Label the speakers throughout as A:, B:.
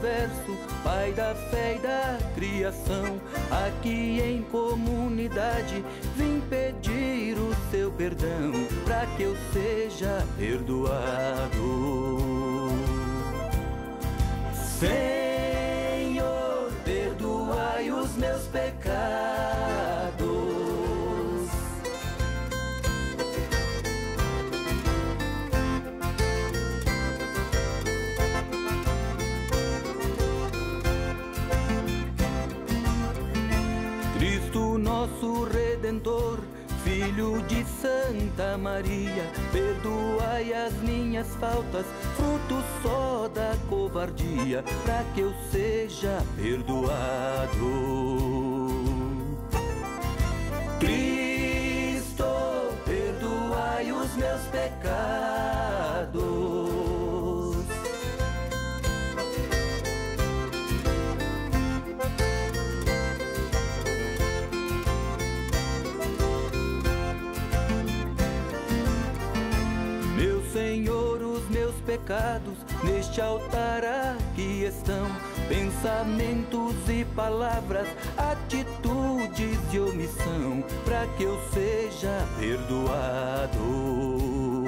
A: universo, Pai da fé e da criação, aqui em comunidade vim pedir o seu perdão, pra que eu seja perdoado. Senhor, perdoai os meus pecados. Cristo nosso Redentor, Filho de Santa Maria, perdoai as minhas faltas, fruto só da covardia, pra que eu seja perdoado. Cristo, perdoai os meus pecados. Senhor, os meus pecados neste altar aqui estão, pensamentos e palavras, atitudes e omissão, pra que eu seja perdoado.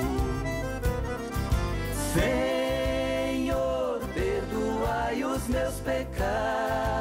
A: Senhor, perdoai os meus pecados.